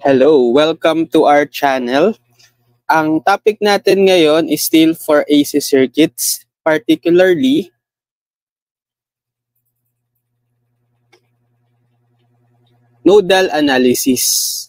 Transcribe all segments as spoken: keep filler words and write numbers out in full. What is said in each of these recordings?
Hello, welcome to our channel. Ang topic natin ngayon is still for A C circuits, particularly nodal analysis.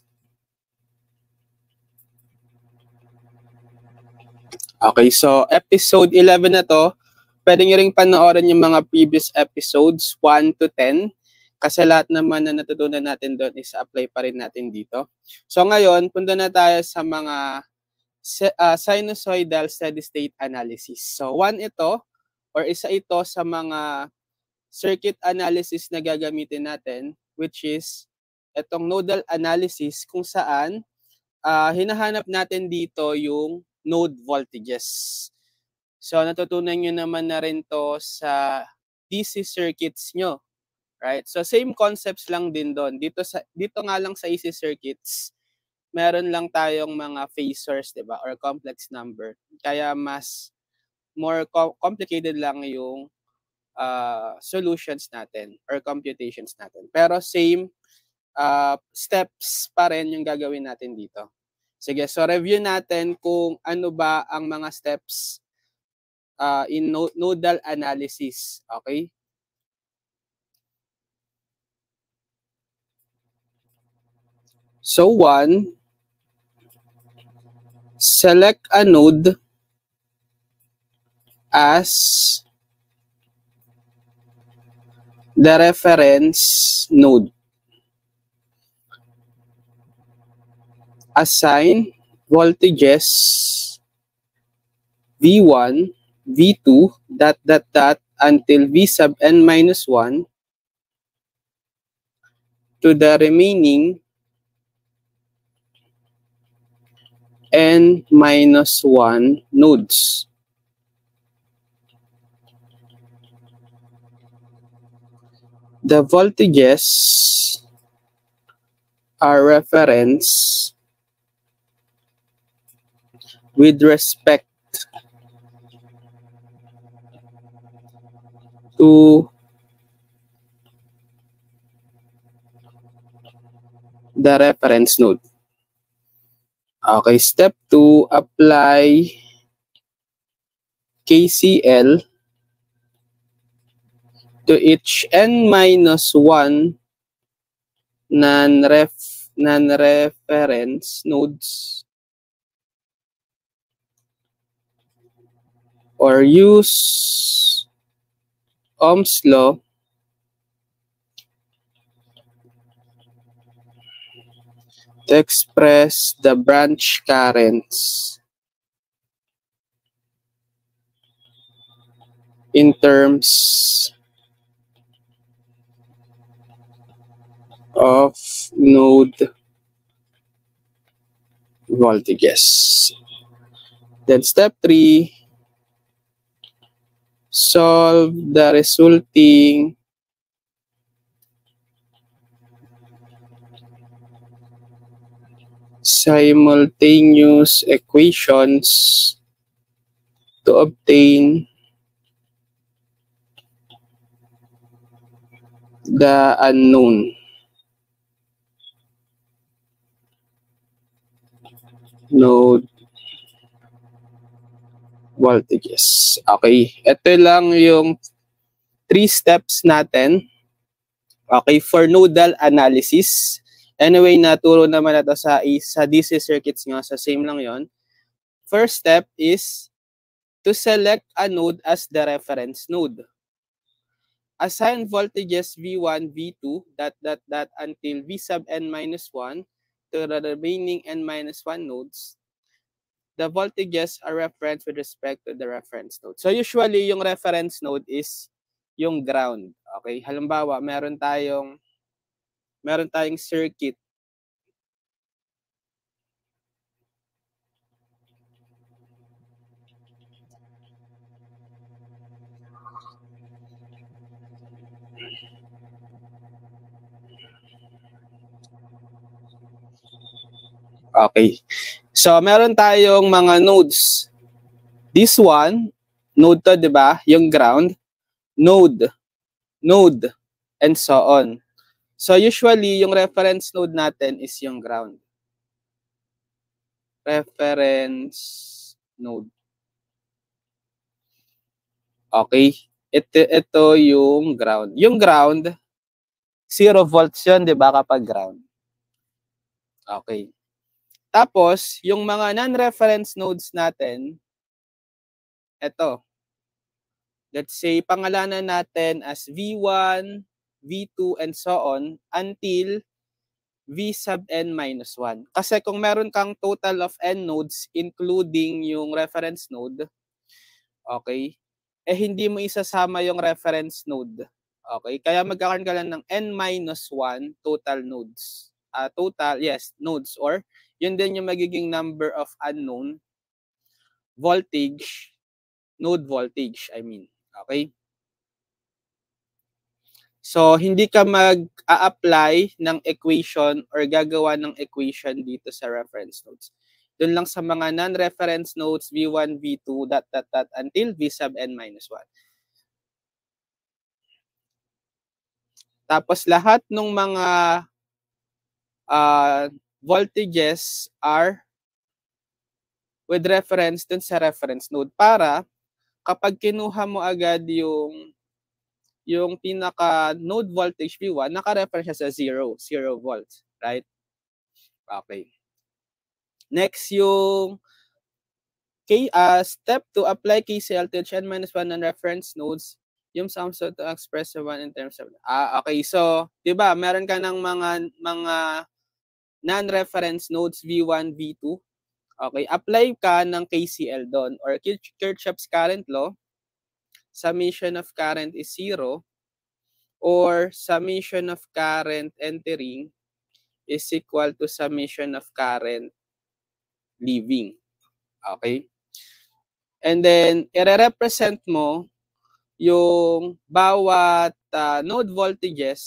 Okay, so episode eleven na to. Pwede nyo ring panoorin yung mga previous episodes, one to ten. Kasi lahat naman na natutunan natin doon is apply pa rin natin dito. So ngayon, punta na tayo sa mga uh, sinusoidal steady-state analysis. So one ito, or isa ito sa mga circuit analysis na gagamitin natin, which is itong nodal analysis kung saan uh, hinahanap natin dito yung node voltages. So natutunan nyo naman na rin to sa D C circuits nyo. Right? So same concepts lang din doon. Dito sa dito nga lang sa A C circuits, meron lang tayong mga phasors, 'di ba? Or complex number. Kaya mas more co complicated lang yung uh, solutions natin or computations natin. Pero same uh, steps pa rin yung gagawin natin dito. Sige, so review natin kung ano ba ang mga steps uh, in no nodal analysis. Okay? So one, select a node as the reference node. Assign voltages V one, V two, dot, dot, dot, until V sub n minus one to the remaining n minus one nodes. The voltages are reference with respect to the reference node. Okay, step two, apply K C L to each n minus one non-ref non-reference nodes, or use Ohm's law to express the branch currents in terms of node voltages. Then step three, solve the resulting simultaneous equations to obtain the unknown node voltages. Okay, ito lang yung three steps natin. Okay, for nodal analysis. Anyway, naturo naman natin sa, sa D C circuits nga, sa same lang yon. First step is to select a node as the reference node. Assign voltages V one, V two, dot, dot, dot, until V sub n minus one to the remaining n minus one nodes. The voltages are referenced with respect to the reference node. So usually, yung reference node is yung ground. Okay? Halimbawa, meron tayong meron tayong circuit. Okay. So, meron tayong mga nodes. This one, node to, di ba? Yung ground. Node. Node. And so on. So usually, yung reference node natin is yung ground. reference node. Okay? Ito, ito yung ground. Yung ground, zero volts yun, di ba, kapag ground? Okay. Tapos, yung mga non-reference nodes natin, ito. Let's say, pangalanan natin as V one, V two, and so on until V sub n minus one. Kasi kung meron kang total of n nodes, including yung reference node, okay, eh hindi mo isasama yung reference node. Okay, kaya magkakaroon ka lang ng n minus one total nodes. Uh, total, yes, nodes, or yun din yung magiging number of unknown voltage, node voltage, I mean. Okay? So, hindi ka mag-a-apply ng equation or gagawa ng equation dito sa reference nodes. Doon lang sa mga non-reference nodes, V one, V two, dot, dot, dot, until V sub n minus one. Tapos, lahat ng mga uh, voltages are with reference dun sa reference node para kapag kinuha mo agad yung yung pinaka node voltage V one, naka-reference siya sa zero, zero volts, right? Okay. Next, yung K, uh, step to apply K C L to n minus one on reference nodes, yung sum so to express the one in terms of, ah, okay, so, di ba, meron ka ng mga, mga non-reference nodes V one, V two, okay, apply ka ng K C L doon, or Kirchhoff's current law, summation of current is zero, or summation of current entering is equal to summation of current leaving. Okay? And then, i-represent mo yung bawat uh, node voltages.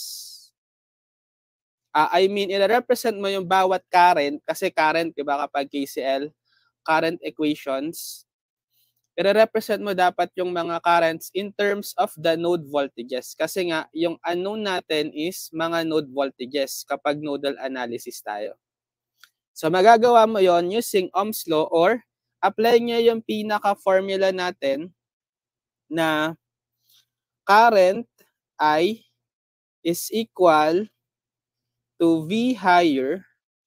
Uh, I mean, i-represent mo yung bawat current, kasi current, diba, kapag K C L, current equations, i-represent mo dapat yung mga currents in terms of the node voltages. Kasi nga, yung unknown natin is mga node voltages kapag nodal analysis tayo. So, magagawa mo yon using Ohm's law, or apply nyo yung pinaka-formula natin na current I is equal to V higher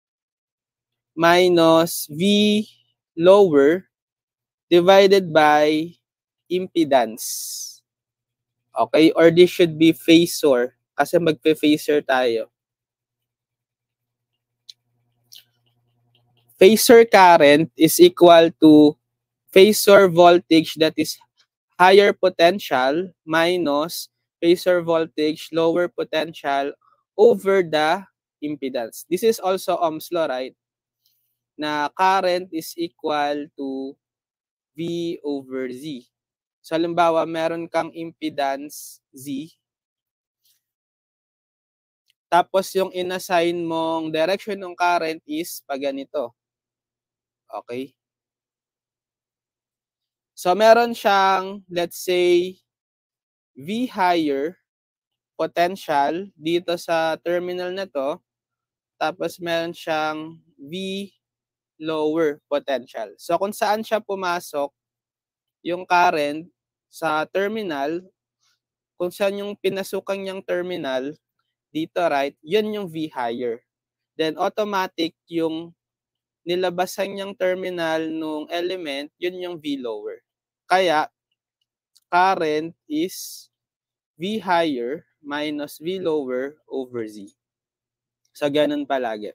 minus V lower divided by impedance. Okay? Or this should be phasor. Kasi magpe-phasor tayo. Phasor current is equal to phasor voltage that is higher potential minus phasor voltage lower potential over the impedance. This is also Ohm's law, right? Na current is equal to V over Z. So, halimbawa, meron kang impedance Z. Tapos, yung inassign mong direction ng current is pag ganito. Okay? So, meron siyang, let's say, V higher potential dito sa terminal na to. Tapos, meron siyang V lower potential. So, kung saan siya pumasok, yung current sa terminal, kung saan yung pinasukan niyang terminal, dito, right, yun yung V higher. Then, automatic yung nilabasan niyang terminal nung element, yun yung V lower. Kaya, current is V higher minus V lower over Z. So, ganun palagi.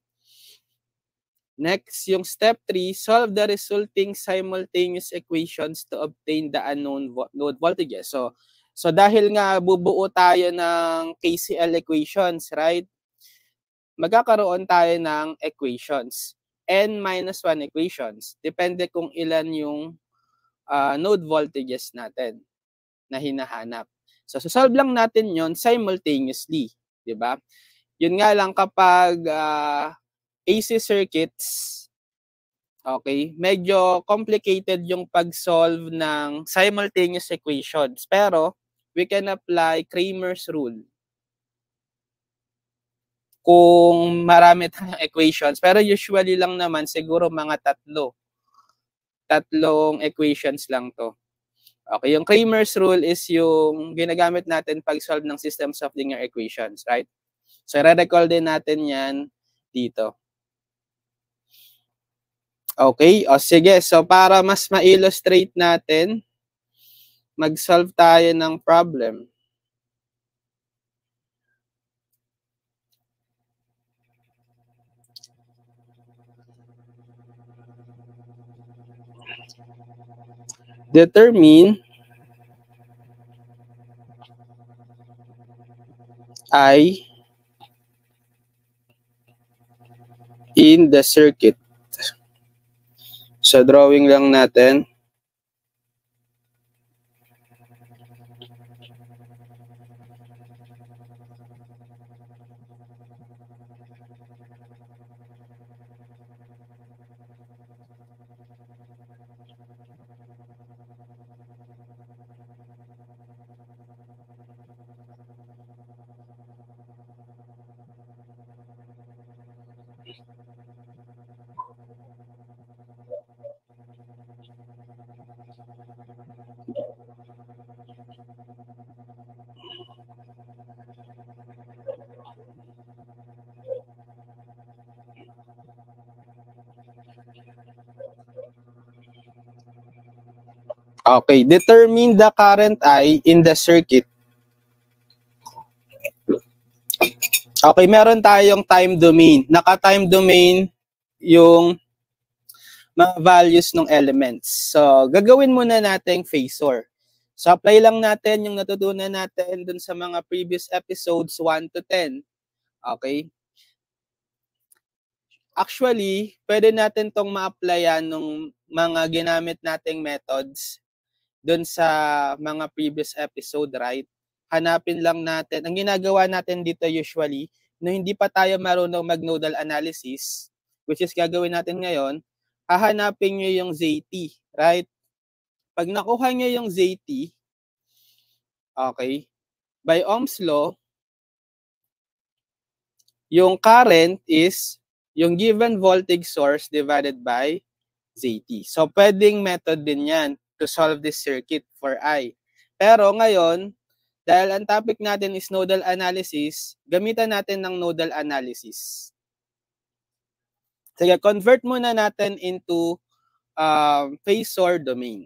Next, yung step three, solve the resulting simultaneous equations to obtain the unknown vo node voltages. So, so dahil nga bubuo tayo ng K C L equations, right? Magkakaroon tayo ng equations. N minus one equations. Depende kung ilan yung uh, node voltages natin na hinahanap. So, solve lang natin yon simultaneously. Diba? Yun nga lang kapag uh, A C circuits, okay, medyo complicated yung pag-solve ng simultaneous equations. Pero, we can apply Cramer's rule. kung marami tayong equations. Pero usually lang naman, siguro mga tatlo. Tatlong equations lang to. Okay, yung Cramer's rule is yung ginagamit natin pag-solve ng systems of linear equations, right? So, re-recall din natin yan dito. Okay, o sige. So, para mas ma-illustrate natin, mag-solve tayo ng problem. Determine I in the circuit. So, drawing lang natin. Okay, determine the current I in the circuit. Okay, meron tayong time domain. Naka-time domain yung mga values ng elements. So, gagawin muna natin phasor. So, apply lang natin yung natutunan natin dun sa mga previous episodes one to ten. Okay? Actually, pwede natin tong ma-applyan ng mga ginamit nating methods dun sa mga previous episode, right? Hanapin lang natin. Ang ginagawa natin dito usually, no hindi pa tayo marunong mag-nodal analysis, which is gagawin natin ngayon, hahanapin nyo yung Z T, right? Pag nakuha nyo yung Z T, okay, by Ohm's law, yung current is yung given voltage source divided by Z T. So, pwedeng method din yan to solve this circuit for I. Pero ngayon, dahil ang topic natin is nodal analysis, gamitan natin ng nodal analysis. Sige, convert muna natin into um, phasor domain.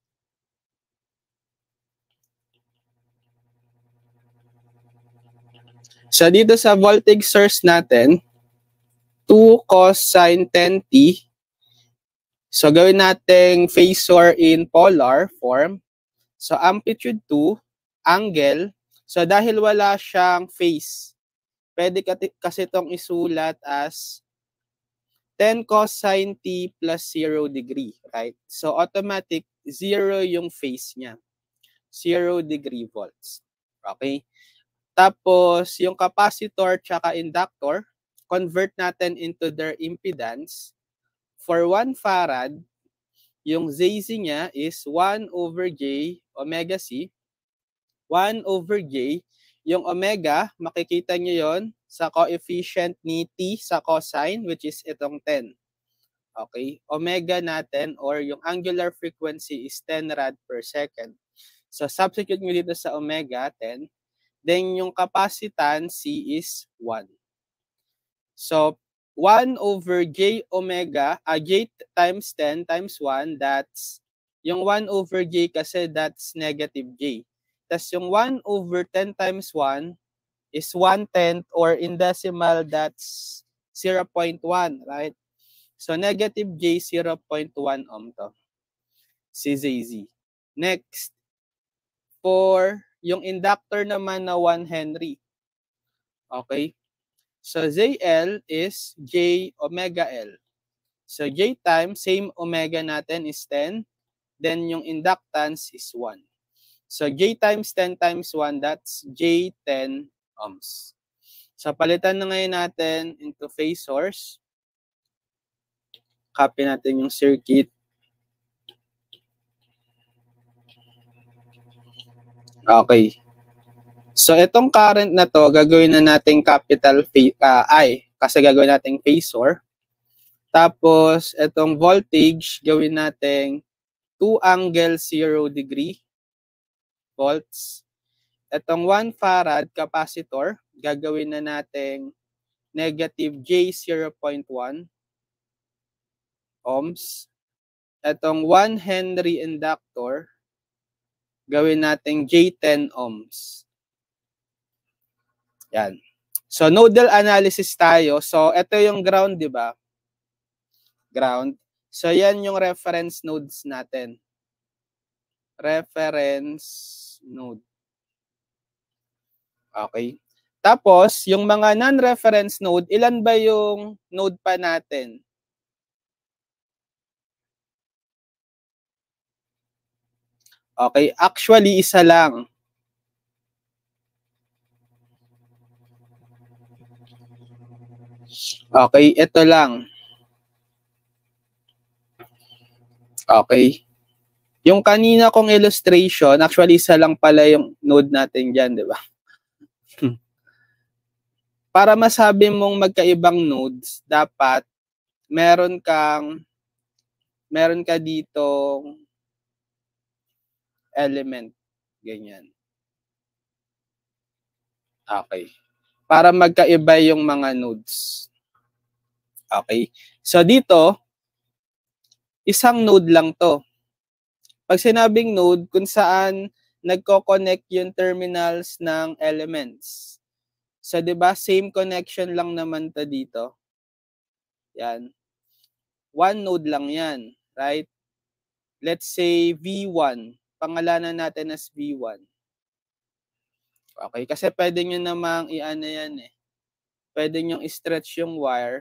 So, dito sa voltage source natin, two cos sine ten t. So, gawin natin phasor in polar form. So, amplitude two, angle. So, dahil wala siyang phase, pwede kasi itong isulat as ten cos sine t plus zero degree, right? So, automatic, zero yung phase niya. zero degree volts. Okay? Tapos, yung capacitor tsaka inductor, convert natin into their impedance. For one farad, yung Z Z niya is one over J omega C. one over J. Yung omega, makikita nyo yon sa coefficient ni T sa cosine, which is itong ten. Okay? Omega natin, or yung angular frequency is ten rad per second. So, substitute nyo dito sa omega, ten. Then, yung capacitance C is one. So, one over J omega, uh, J times ten times one, that's, yung one over J kasi that's negative J. Tapos yung one over ten times one is one tenth, or in decimal, that's zero point one, right? So, negative J, zero point one ohm to. Si Z Z. Next, for yung inductor naman na one Henry. Okay? So, Z L is J omega L. So, J times, same omega natin is ten. Then, yung inductance is one. So, J times ten times one, that's J ten ohms. So, palitan na ngayon natin into phasors. Copy natin yung circuit. Okay. So, itong current na to, gagawin na natin capital uh, I kasi gagawin natin phasor. Tapos, itong voltage, gawin natin two angle zero degree volts. Itong one farad capacitor, gagawin na natin negative J zero point one ohms. Itong one Henry inductor, gawin natin J ten ohms. Yan. So, nodal analysis tayo. So, ito yung ground, di ba? Ground. So, yan yung reference nodes natin. Reference node. Okay. Tapos, yung mga non-reference node, ilan ba yung node pa natin? Okay. Actually, isa lang. Okay, ito lang. Okay. Yung kanina kong illustration, actually isa lang pala yung node natin dyan, di ba? Para masabi mong magkaibang nodes, dapat meron kang meron ka dito element. Ganyan. Okay. Para magkaiba yung mga nodes. Okay. So dito, isang node lang to. Pag sinabing node, kung saan nagko-connect yung terminals ng elements. So, di ba, same connection lang naman to dito. Yan. One node lang yan, right? Let's say V one. Pangalanan natin as V one. Okay, kasi pwede nyo namang i-ano yan eh. Pwede nyo i-stretch yung wire.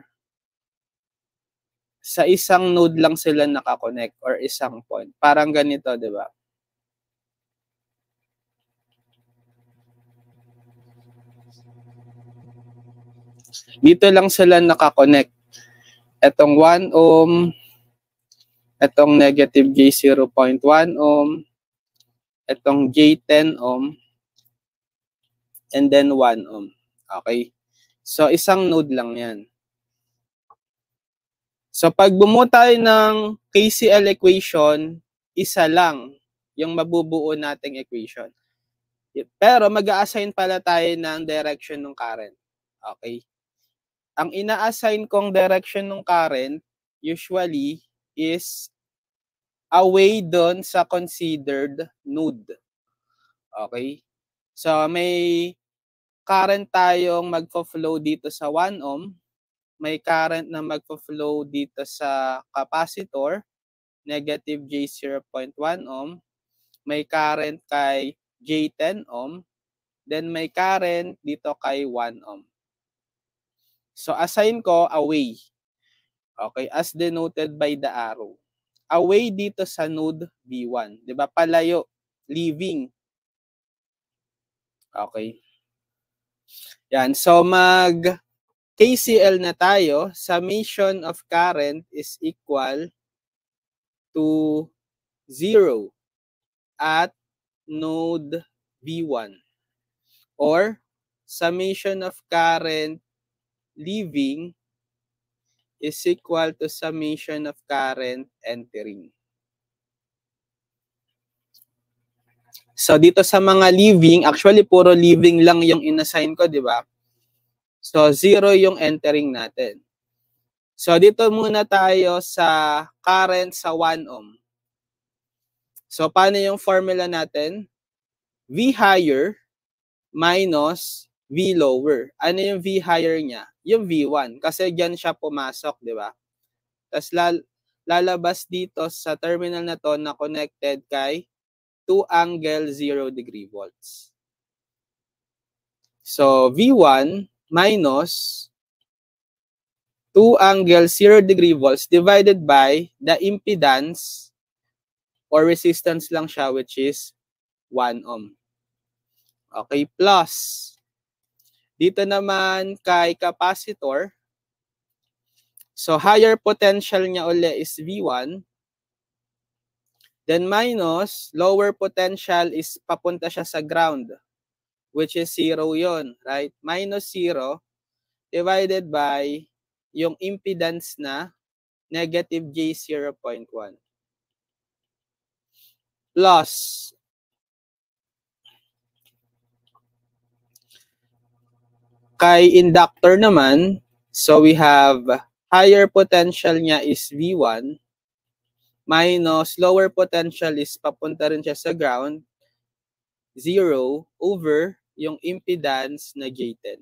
Sa isang node lang sila nakakonect or isang point. Parang ganito, di ba? Dito lang sila nakakonect. Etong one ohm, etong negative J zero point one ohm, etong J ten ohm, and then one ohm. Okay? So, isang node lang yan. So, pag bumuo tayo ng K C L equation, isa lang yung mabubuo nating equation. Pero mag-a-assign pala tayo ng direction ng current. Okay? Ang ina-assign kong direction ng current usually is away doon sa considered node. Okay? So, may current tayong magfo-flow dito sa one ohm. May current na magfo-flow dito sa capacitor, negative J zero point one ohm. May current kay J ten ohm. Then may current dito kay one ohm. So, assign ko away. Okay, as denoted by the arrow. Away dito sa node V one. Diba? Palayo. Leaving. Okay. Yan. So, mag K C L na tayo. Summation of current is equal to zero at node V one. Or, summation of current leaving is equal to summation of current entering. So, dito sa mga leaving, actually, puro leaving lang yung inassign ko, di ba? So, zero yung entering natin. So, dito muna tayo sa current sa one ohm. So, paano yung formula natin? V higher minus V lower. Ano yung V higher niya? Yung V one. Kasi dyan siya pumasok, di ba? Tapos lal lalabas dito sa terminal na to na connected kay two angle zero degree volts. So, V one minus two angle zero degree volts divided by the impedance or resistance lang siya, which is one ohm. Okay, plus dito naman kay capacitor, so higher potential niya uli is V one, then minus lower potential is papunta siya sa ground, which is zero yon, right? Minus zero divided by yung impedance na negative j zero point one. Plus, kay inductor naman, so we have higher potential niya is V one minus lower potential is papunta rin siya sa ground, zero over yung impedance na J ten.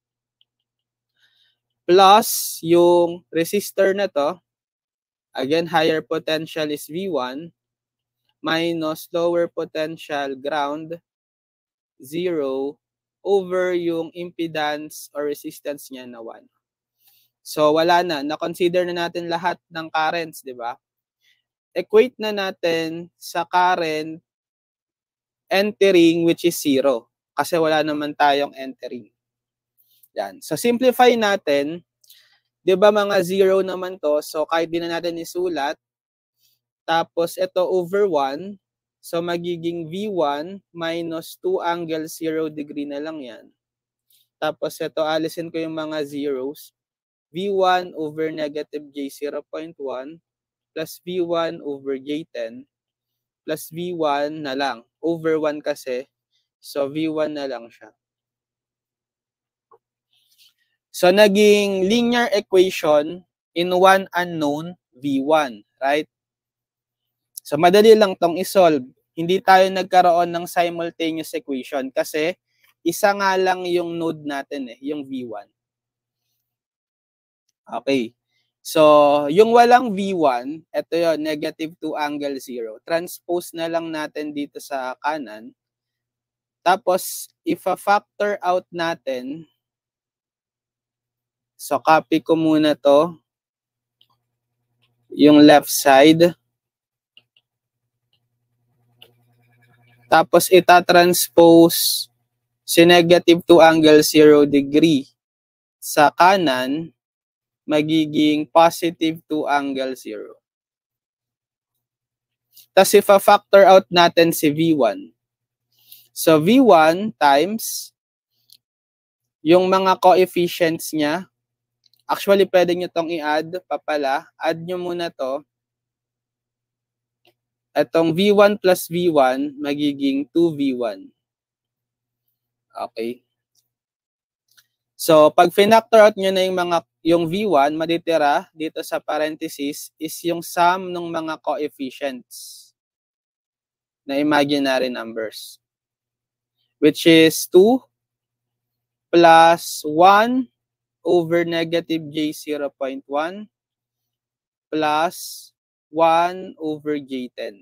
Plus yung resistor na to, again higher potential is V one minus lower potential ground, zero over yung impedance or resistance niya na one. So wala na, na-consider na natin lahat ng currents, di ba? Equate na natin sa current entering which is zero. Kasi wala naman tayong entering. Yan. So simplify natin. Di ba mga zero naman to? So kahit di na natin isulat. Tapos ito over one. So magiging V one minus two angle zero degree na lang yan. Tapos ito alisin ko yung mga zeros. V one over negative j zero point one plus V one over j ten plus V one na lang. Over one kasi. So V one na lang siya. So naging linear equation in one unknown V one, right? So madali lang tong isolve. Hindi tayo nagkaroon ng simultaneous equation kasi isa nga lang yung node natin eh, yung V one. Okay. So, yung walang V one, ito yun, negative two angle zero. Transpose na lang natin dito sa kanan. Tapos, if a factor out natin, so copy ko muna to, yung left side. Tapos, ita-transpose si negative two angle zero degree sa kanan, magiging positive two angle zero. Tapos, if a factor out natin si V one. So, V one times yung mga coefficients niya. Actually, pwede nyo itong i-add pa pala. Add nyo muna to. Itong V one plus V one magiging two V one. Okay. So, pag finactor out nyo na yung, mga, yung V one, maditira dito sa parenthesis is yung sum ng mga coefficients na imaginary numbers. Which is two plus one over negative j zero point one plus one over j ten.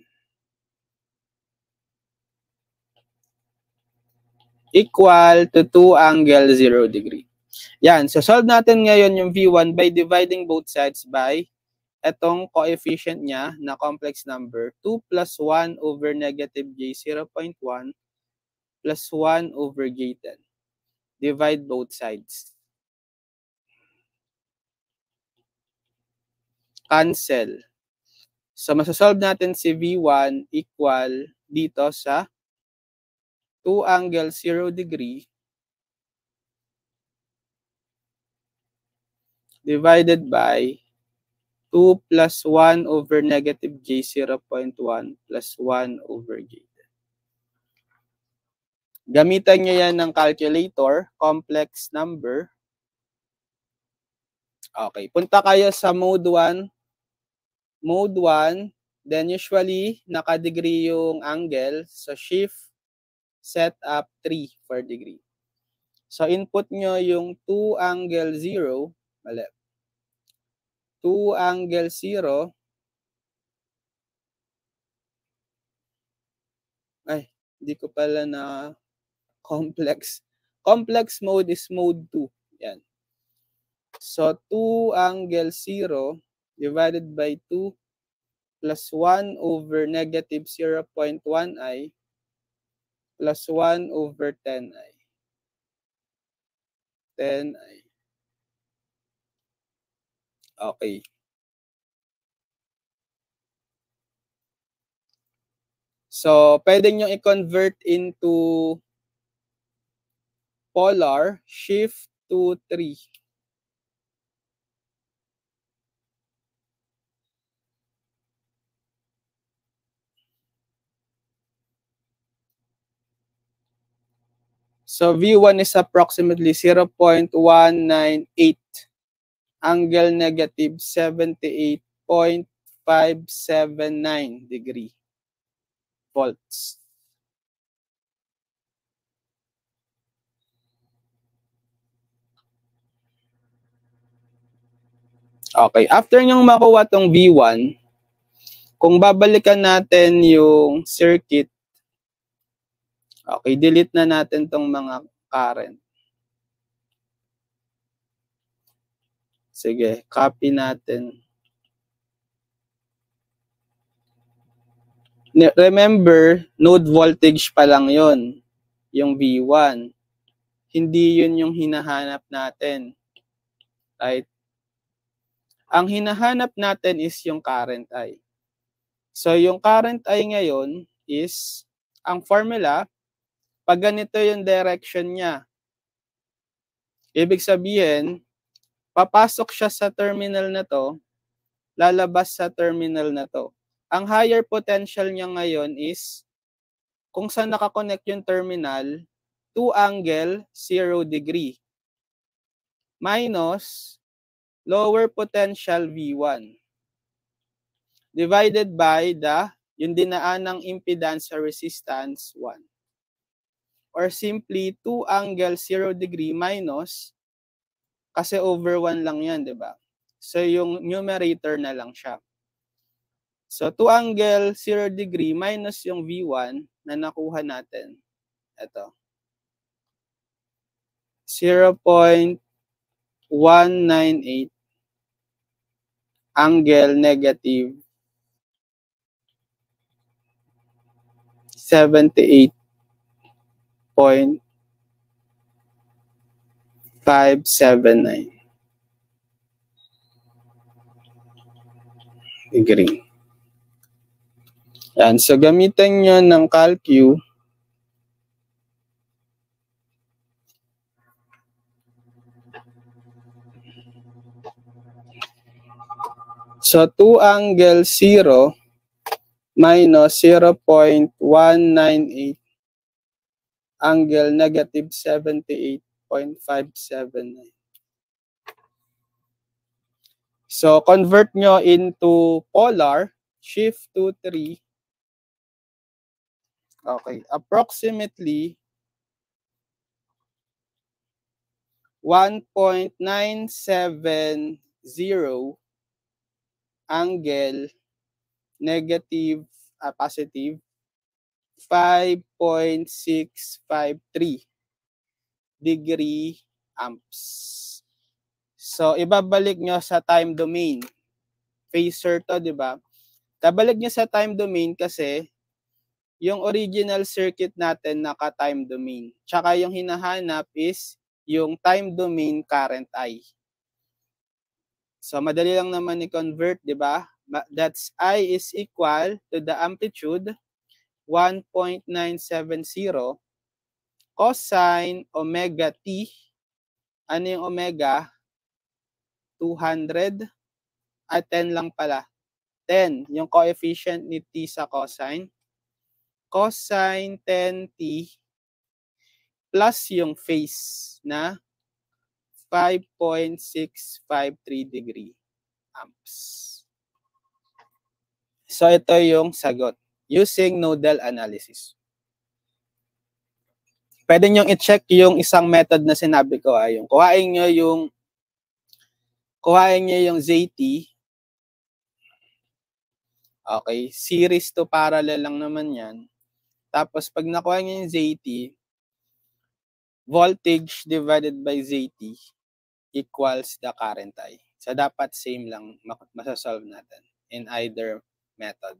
Equal to two angle zero degree. Yan. So, solve natin ngayon yung V one by dividing both sides by etong coefficient niya na complex number. two plus one over negative j zero point one plus one over j ten. Divide both sides. Cancel. So, masasolve natin si V one equal dito sa two angle zero degree divided by two plus one over negative j zero point one plus one over j ten. Gamitan nyo yan ng calculator, complex number. Okay, punta kayo sa mode one. Mode one, then usually naka-degree yung angle. So shift, set up three for degree. So input nyo yung two angle zero, mali. two angle zero. Ay, hindi ko pala na complex. Complex mode is mode two. Yan. So two angle zero divided by two plus one over negative zero point one i plus one over ten i. ten i. Okay. So, pwede nyo i-convert into polar, shift to three. So V one is approximately zero point one nine eight. Angle negative seventy-eight point five seven nine degree volts. Okay, after nyong makuha tong V one, kung babalikan natin yung circuit, okay, delete na natin tong mga current. Sige, copy natin. Remember, node voltage pa lang yon, yung V one. Hindi yun yung hinahanap natin. Right? Ang hinahanap natin is yung current I. So, yung current I ngayon is, ang formula, pag ganito yung direction niya, ibig sabihin, papasok siya sa terminal na to, lalabas sa terminal na to. Ang higher potential niya ngayon is, kung saan nakakonect yung terminal, two angle, zero degree. Minus, lower potential V one. Divided by the, yung dinaan ng impedance sa resistance, one. Or simply, two angle, zero degree minus, kasi over one lang yan, di ba? So, yung numerator na lang siya. So, two angle, zero degree minus yung V one na nakuha natin. Ito. zero point one nine eight angle negative seventy-eight point five seven nine degree. Yan. So, gamitin nyo ng calcu. So, two angle zero minus zero point one nine eight angle negative seventy-eight point five seven nine. So, convert nyo into polar, shift to three. Okay, approximately one point nine seven zero angle negative, uh, positive, five point six five three degree amps. So, ibabalik nyo sa time domain. Phasor to, di ba? Kabalik nyo sa time domain kasi yung original circuit natin naka-time domain. Tsaka yung hinahanap is yung time domain current I. So, madali lang naman i-convert, di ba? That's I is equal to the amplitude one point nine seven zero cosine omega t. Ano yung omega? two hundred. At ten lang pala. ten, yung coefficient ni t sa cosine. Cosine ten t plus yung phase na five point six five three degree amps. So, ito yung sagot using nodal analysis. Pwede nyo i-check yung isang method na sinabi ko. Ay, yung kuhain nyo yung kuhain nyo yung Z T. Okay, series to parallel lang naman yan. Tapos, pag nakuha nyo yung Z T, voltage divided by Z T equals the current I. So, dapat same lang masasolve natin in either method.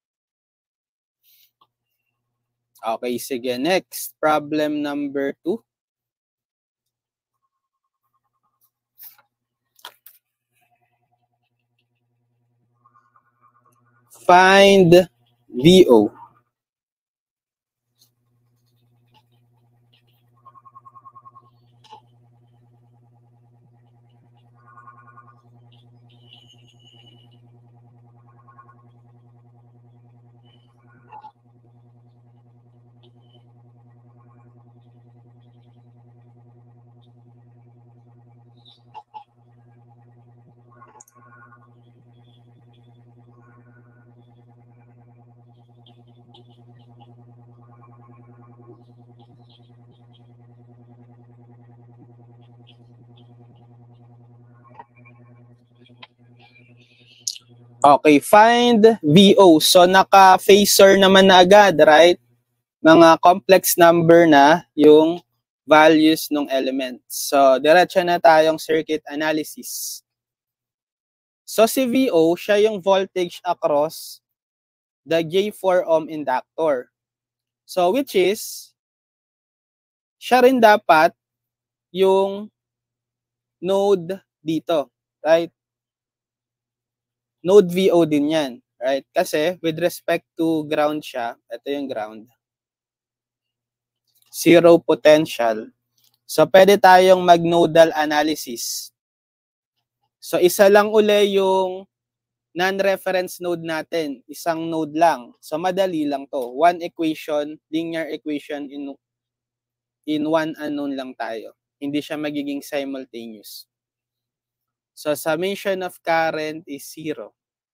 Okay, sige. Next, problem number two. Find V O. Okay, find V O. So, naka-phasor naman na agad, right? Mga complex number na yung values ng elements. So, diretso na tayong circuit analysis. So, si V O, siya yung voltage across the J four ohm inductor. So, which is, siya rin dapat yung node dito, right? Node V O din yan, right? Kasi with respect to ground siya, ito yung ground. Zero potential. So, pwede tayong mag-nodal analysis. So, isa lang uli yung non-reference node natin. Isang node lang. So, madali lang to. One equation, linear equation in, in one unknown lang tayo. Hindi siya magiging simultaneous. So, summation of current is zero.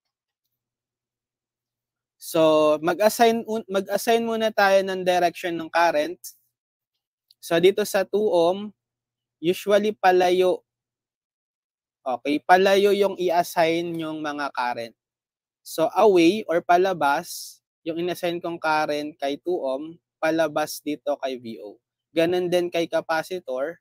So, mag-assign mag-assign muna tayo ng direction ng current. So, dito sa two ohm, usually palayo. Okay, palayo yung i-assign yung mga current. So, away or palabas, yung in-assign kong current kay two ohm, palabas dito kay V O. Ganon din kay capacitor,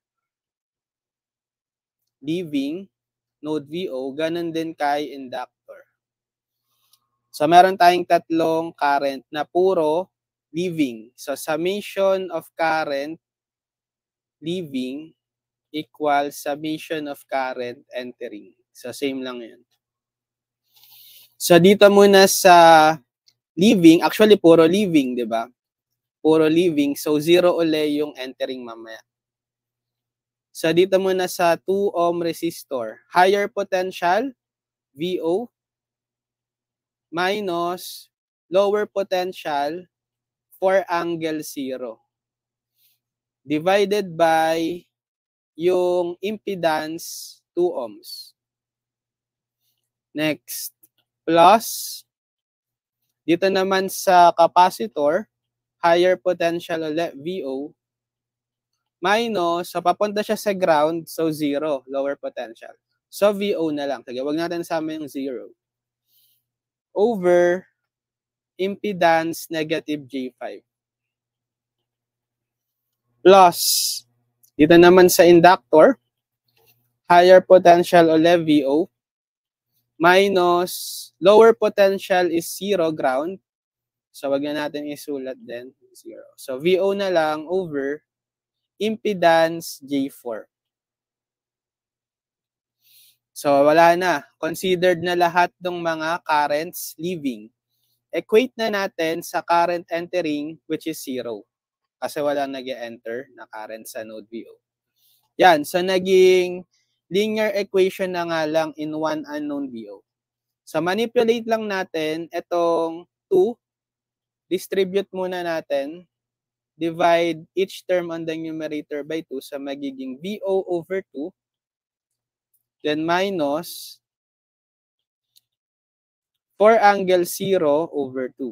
leaving, node V O, ganon din kay inductor. So, meron tayong tatlong current na puro leaving. So, summation of current leaving equals summation of current entering. So, same lang yun. So, dito muna sa leaving, actually, puro leaving, di ba? Puro leaving. So, zero uli yung entering mamaya. So, dito muna sa two ohm resistor. Higher potential, V O, minus lower potential, four angle zero. Divided by yung impedance, two ohms. Next, plus, dito naman sa capacitor, higher potential ulit, V O, minus, so papunta siya sa ground, so zero, lower potential. So V O na lang. Sige, wag natin sama yung zero. Over impedance negative J five. Plus, dito naman sa inductor, higher potential ulit, V O, minus lower potential is zero, ground. So, wag na natin isulat din, zero. So, V O na lang over impedance J four. So, wala na. Considered na lahat ng mga currents leaving. Equate na natin sa current entering, which is zero. Kasi walang nag-enter na current sa node V O. Yan. So, naging linear equation na nga lang in one unknown V O. So, manipulate lang natin itong two. Distribute muna natin. Divide each term on the numerator by two. So, magiging V O over two. Then, minus four angle zero over two.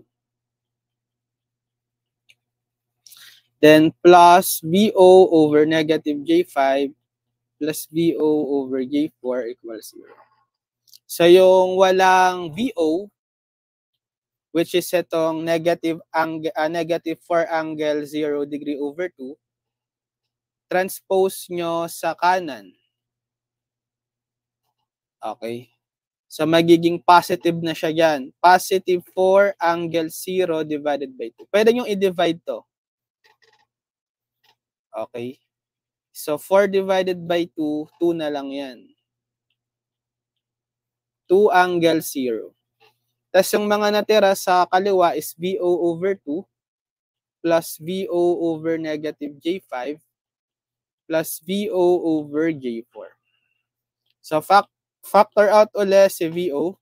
Then, plus V O over negative J five plus V O over J four equals zero. So, yung walang V O, which is itong negative, ang, uh, negative four angle zero degree over two, transpose nyo sa kanan. Okay. So, magiging positive na siya yan. Positive four angle zero divided by two. Pwede nyo i-divide to. Okay. So, four divided by two, two na lang yan. two angle zero. Tapos yung mga natira sa kaliwa is V O over two plus V O over negative J five plus V O over J four. So, fact, factor out ulit si V O.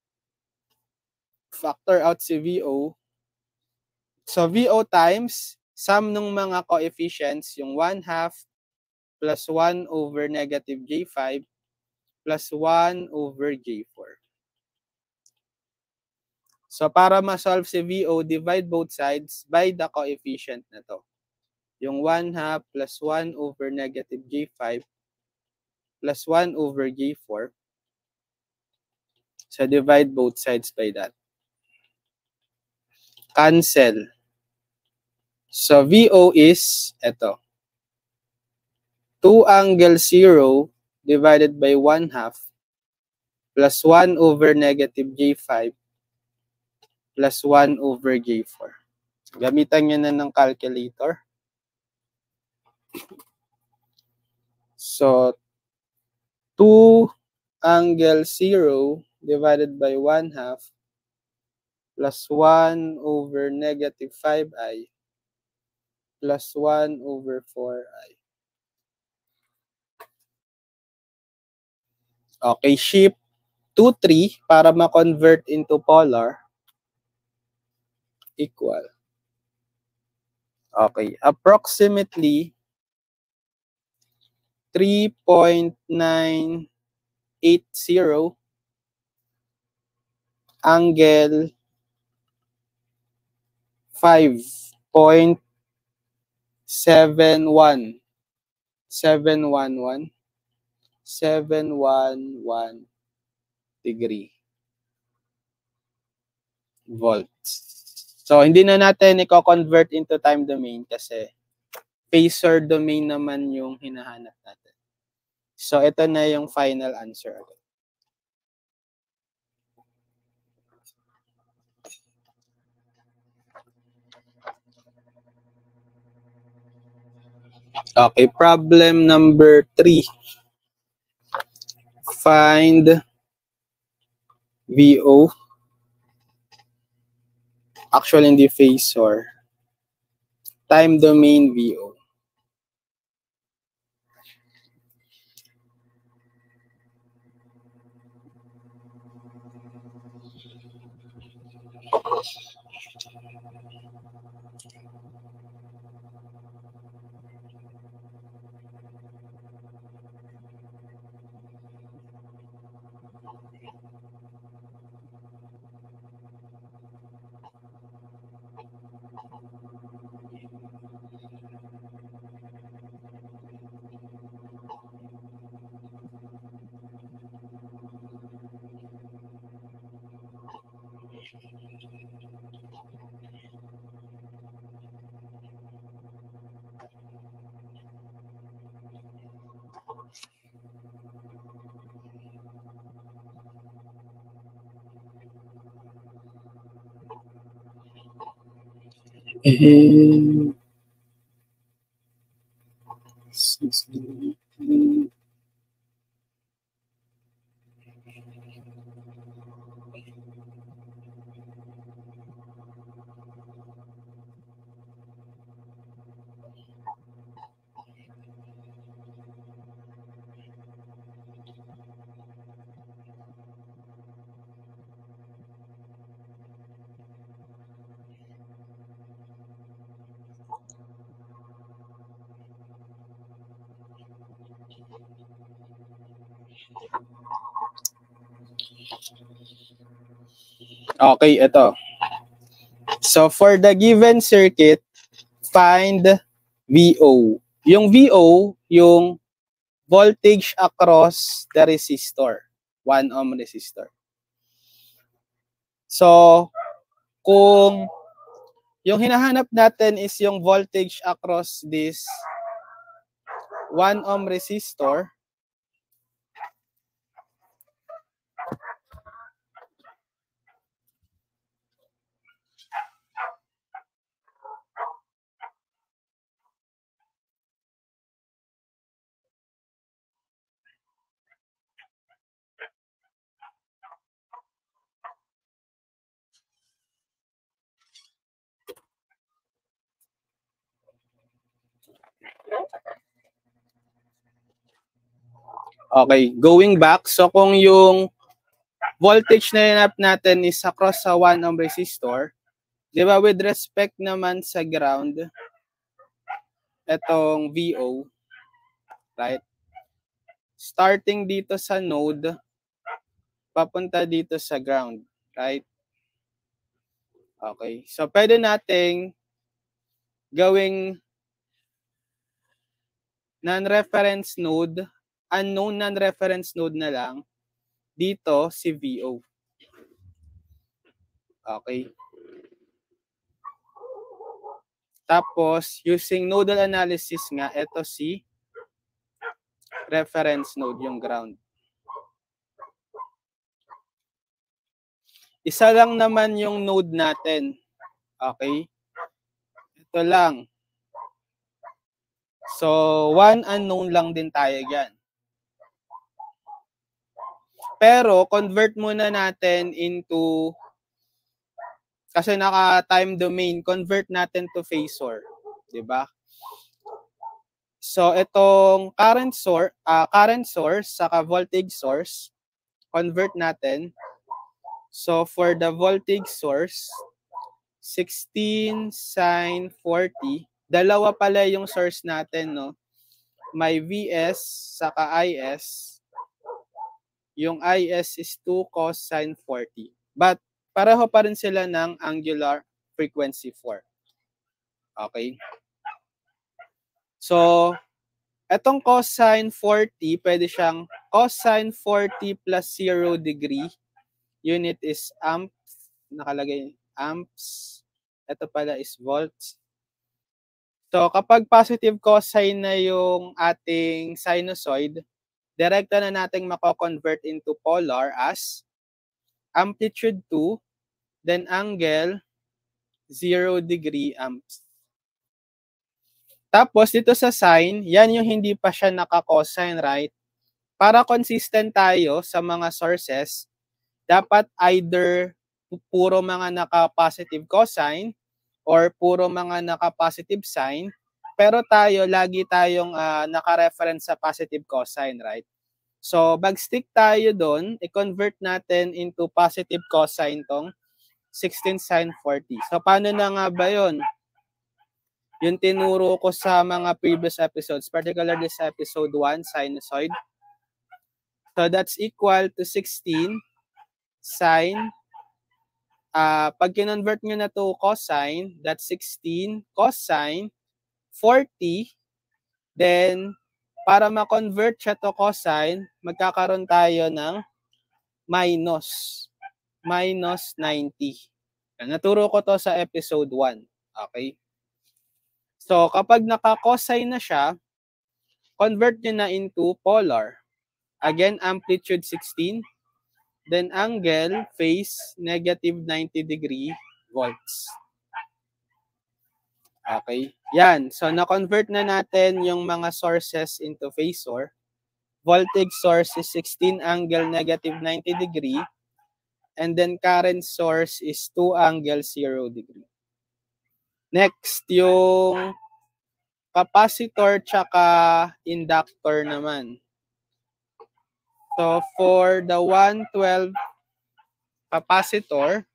Factor out si V O. So, V O times sum ng mga coefficients, yung one half plus one over negative J five plus one over J four. So, para ma-solve si V O, divide both sides by the coefficient na to. Yung one half plus one over negative J five plus one over J four. So, divide both sides by that. Cancel. So, V O is, eto. two angle zero divided by one half plus one over negative J five plus one over J four. Gamitan nyo na ng calculator. So, two angle zero divided by one half plus one over negative five i plus one over four i. Okay, shift two, three para ma-convert into polar equal. Okay, approximately three point nine eight zero angle five point seven one seven one one seven one one degree volts. So, hindi na natin i-convert into time domain kasi phasor domain naman yung hinahanap natin. So, ito na yung final answer. Okay, problem number three. Find V O. Actually, hindi phasor. Time domain V O. And okay, ito. So, for the given circuit, find V O. Yung V O, yung voltage across the resistor. one ohm resistor. So, kung yung hinahanap natin is yung voltage across this one ohm resistor, okay, going back, so kung yung voltage na hinap natin is across sa one ohm resistor, di ba, with respect naman sa ground, etong V O, right? Starting dito sa node, papunta dito sa ground, right? Okay, so pwede nating gawing non-reference node, unknown non-reference node na lang, dito si V O. Okay. Tapos, using nodal analysis nga, ito si reference node, yung ground. Isa lang naman yung node natin. Okay? Ito lang. So, one unknown lang din tayo dyan. Pero, convert muna natin into, kasi naka-time domain, convert natin to phasor. Diba? So, itong current source, uh, current source, saka voltage source, convert natin. So, for the voltage source, sixteen sine forty. Dalawa pala yung source natin, no? May V S, saka I S. Yung I S is two cos sine forty. But, pareho pa rin sila ng angular frequency four. Okay? So, etong cosine forty, pwede siyang cosine forty plus zero degree. Unit is amps. Nakalagay amps. Ito pala is volts. So, kapag positive cosine na yung ating sinusoid, direkta na nating mako-convert into polar as amplitude two, then angle zero degree amps. Tapos, dito sa sine, yan yung hindi pa siya naka-cosine, right? Para consistent tayo sa mga sources, dapat either puro mga naka-positive cosine or puro mga naka-positive sine. Pero tayo, lagi tayong uh, naka-reference sa positive cosine, right? So, mag-stick tayo doon, i-convert natin into positive cosine tong sixteen sine forty. So, paano na nga ba yun? Yung tinuro ko sa mga previous episodes, particularly sa episode one, sinusoid. So, that's equal to sixteen sine. Uh, pag kinonvert nyo na to cosine, that's sixteen cosine forty. Then, para ma-convert siya to cosine, magkakaroon tayo ng minus. Minus ninety. Naturo ko to sa episode one. Okay? So, kapag naka-cosine na siya, convert nyo na into polar. Again, amplitude sixteen. Then, angle, phase, negative ninety degree volts. Okay. Yan. So, na-convert na natin yung mga sources into phasor. Voltage source is sixteen angle negative ninety degree. And then, current source is two angle zero degree. Next, yung capacitor tsaka inductor naman. So, for the one twelve capacitor,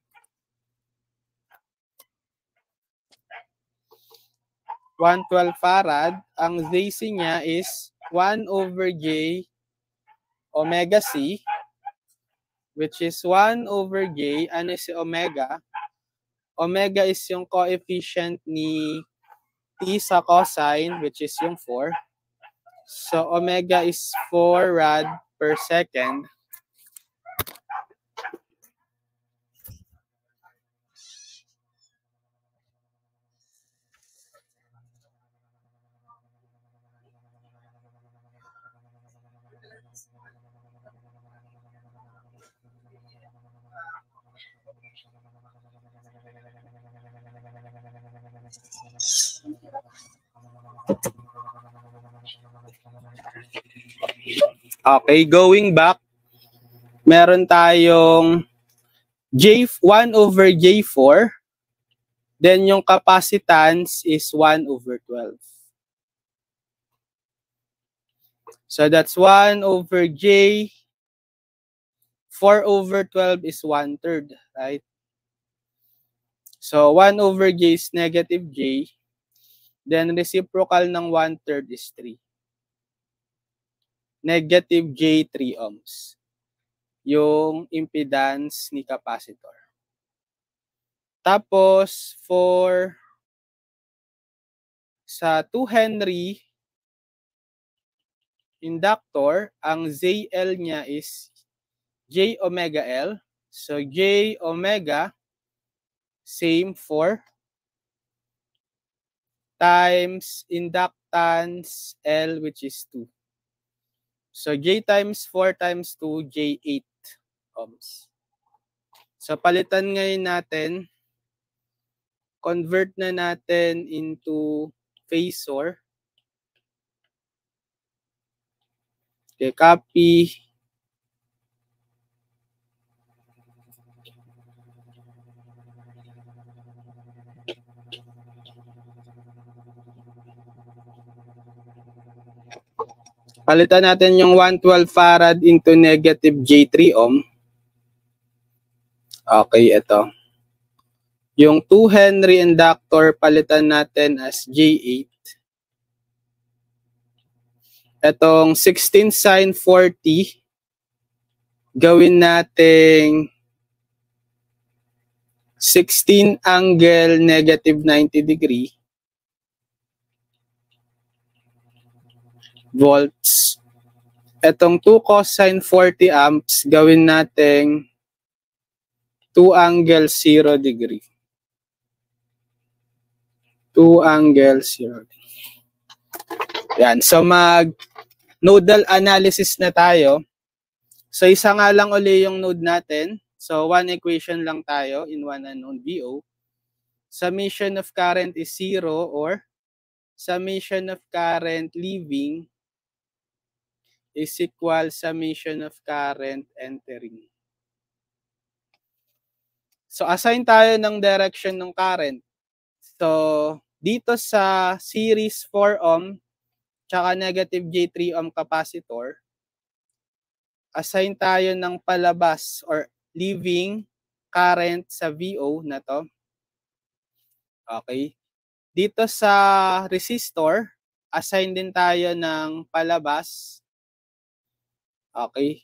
one twelve farad, ang Z C niya is one over J omega C, which is one over J. Ano si omega? Omega is yung coefficient ni T sa cosine, which is yung four. So, omega is four rad per second. Okay, going back, meron tayong J one over J four. Then yung capacitance is one over twelve. So that's one over J. four over twelve is one third, right? So one over J is negative J. Then reciprocal ng one third is three. Negative J three ohms. Yung impedance ni capacitor. Tapos, for sa two Henry inductor, ang Z L niya is J omega L. So, J omega same for times inductance L, which is two. So J times four times two, J eight ohms. So palitan ngayon natin, convert na natin into phasor. Okay, copy. Palitan natin yung one twelve farad into negative J three ohm. Okay, ito. Yung two Henry inductor, palitan natin as J eight. Itong sixteen sine forty, gawin nating sixteen angle negative ninety degree volts. Itong two cosine forty amps, gawin nating two angle zero degree. two angle zero degree. Yan. So mag nodal analysis na tayo. So isa nga lang uli yung node natin. So one equation lang tayo in one unknown V O. Summation of current is zero, or summation of current leaving is equal summation of current entering. So assign tayo ng direction ng current. So dito sa series four ohm tsaka negative J three ohm capacitor, assign tayo ng palabas or leaving current sa V O na to. Okay. Dito sa resistor, assign din tayo ng palabas. Okay.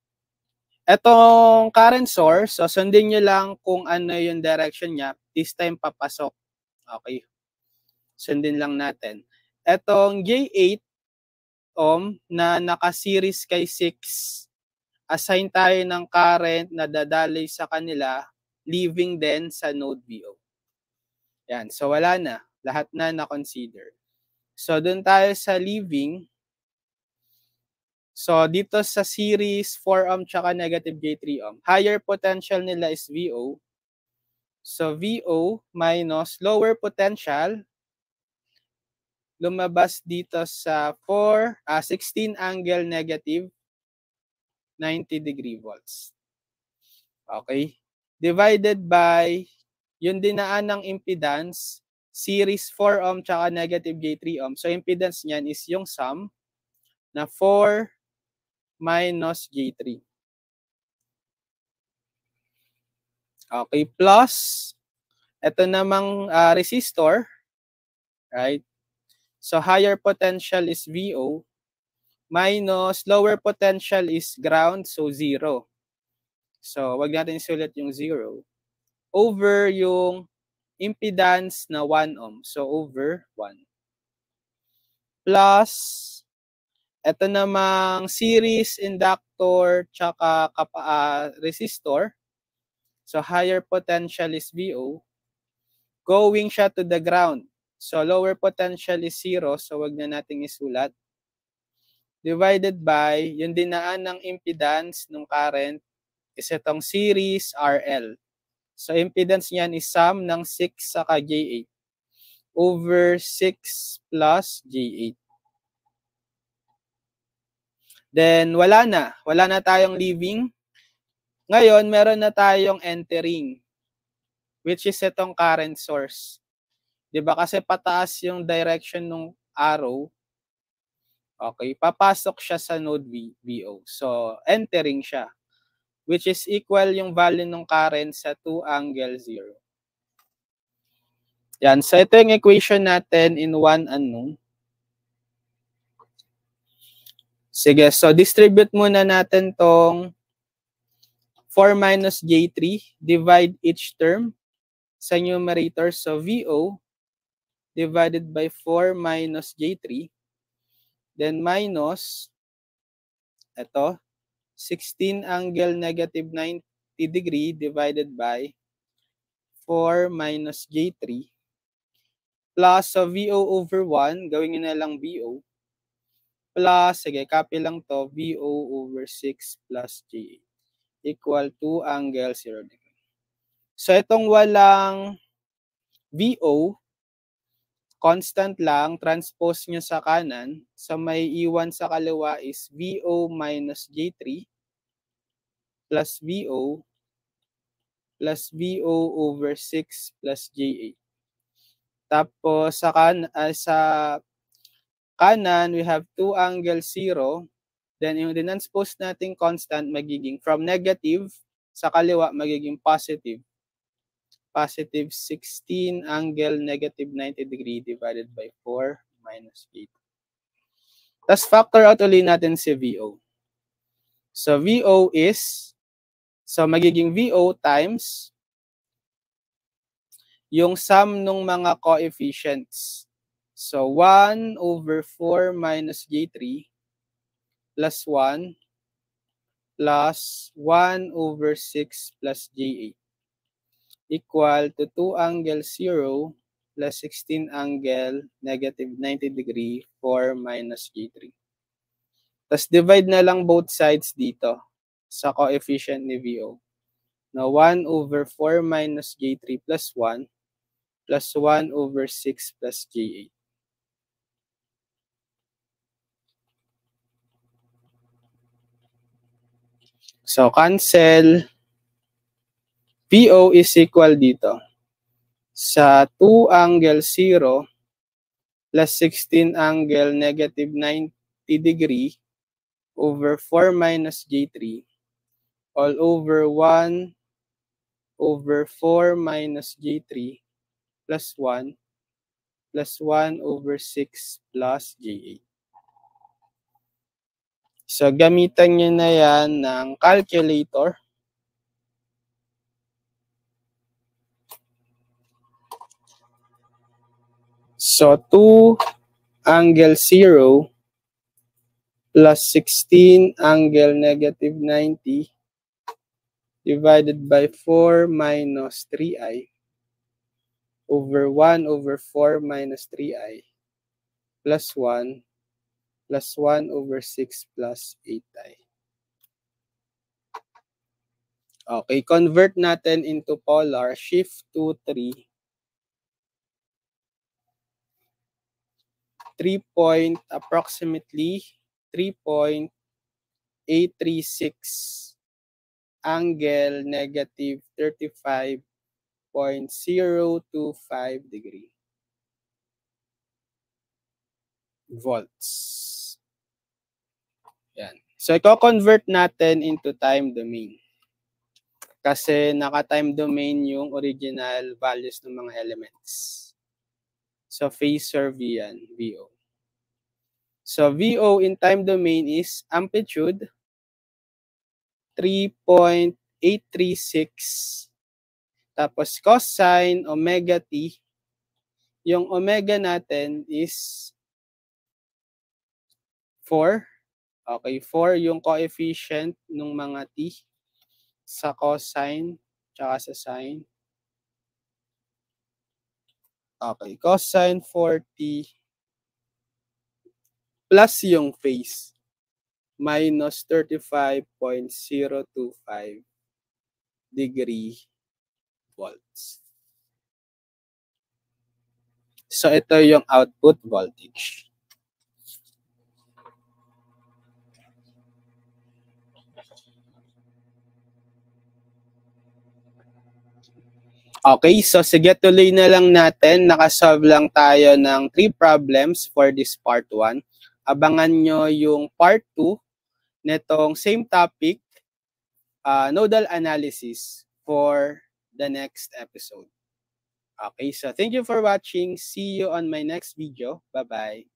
Etong current source, so sundin nyo lang kung ano yung direction niya. This time papasok. Okay. Sundin lang natin. Etong J eight ohm na naka-series kay six, assign tayo ng current na dadaloy sa kanila, leaving din sa node V O. Yan. So wala na. Lahat na na-consider. So dun tayo sa leaving. So dito sa series four ohm tsaka negative J three ohm, higher potential nila is V O. So V O minus lower potential, lumabas dito sa four, ah, sixteen angle negative ninety degree volts. Okay. Divided by yung dinaan ng impedance, series four ohm tsaka negative J three ohm. So impedance niyan is yung sum na four minus J three. Okay, plus ito namang uh, resistor, right? So higher potential is V O minus lower potential is ground, so zero. So wag natin isulat yung zero over yung impedance na one ohm. So over one. Plus ito namang series inductor tsaka uh, resistor. So higher potential is V O. Going siya to the ground. So lower potential is zero. So wag na nating isulat. Divided by yung dinaan ng impedance ng current is itong series R L. So impedance niyan is sum ng six saka J eight over six plus J eight. Then wala na. Wala na tayong leaving. Ngayon, meron na tayong entering, which is itong current source. Diba? Kasi pataas yung direction ng arrow. Okay. Papasok siya sa node V O. So, entering siya, which is equal yung value ng current sa two angle zero. Yan. So, ito yung equation natin in one unknown. Sige. So, distribute muna natin tong four minus J three. Divide each term sa numerator. So, V O divided by four minus J three. Then, minus ito, sixteen angle negative ninety degree divided by four minus J three plus so V O over one, gawin nyo na lang V O, plus, sige, copy lang to, V O over six plus J eight equal to angle zero degree. So, itong walang V O, constant lang, transpose nyo sa kanan, sa may iwan sa kaliwa is V O minus J three plus V O plus V O over six plus J eight. Tapos sa, kan uh, sa kanan, we have two angle zero. Then yung dinanspose nating constant magiging from negative, sa kaliwa magiging positive. Positive sixteen angle negative ninety degree divided by four minus eight. Tapos factor out ulit natin si V O. So V O is, so magiging V O times yung sum ng mga coefficients. So one over four minus J three plus one plus one over six plus J eight equal to two angle zero plus sixteen angle negative ninety degree four minus J three. Tapos divide na lang both sides dito sa coefficient ni V O. Na one over four minus J three plus one plus one over six plus J eight. So, cancel. V O is equal dito sa two angle zero plus sixteen angle negative ninety degree over four minus J three all over one over four minus J three plus one plus one over six plus J eight. So, gamitan nyo na yan ng calculator. So, two angle zero plus sixteen angle negative ninety divided by four minus three i over one over four minus three i plus one plus one over six plus eight i. Okay, convert natin into polar, shift to three. three point, approximately three point eight three six angle negative thirty-five point zero two five degree. Volts. Yan. So, i-convert natin into time domain. Kasi naka-time domain yung original values ng mga elements. So, phasor V yan, V O. So, V O in time domain is amplitude three point eight three six. Tapos, cosine omega t. Yung omega natin is four. Okay, four yung coefficient ng mga t sa cosine tsaka sa sine. Okay, cosine forty plus yung phase minus thirty-five point zero two five degree volts. So, ito yung output voltage. Okay, so sige, tuloy na lang natin. Nakasolve lang tayo ng three problems for this part one. Abangan nyo yung part two netong same topic, uh, nodal analysis for the next episode. Okay, so thank you for watching. See you on my next video. Bye-bye.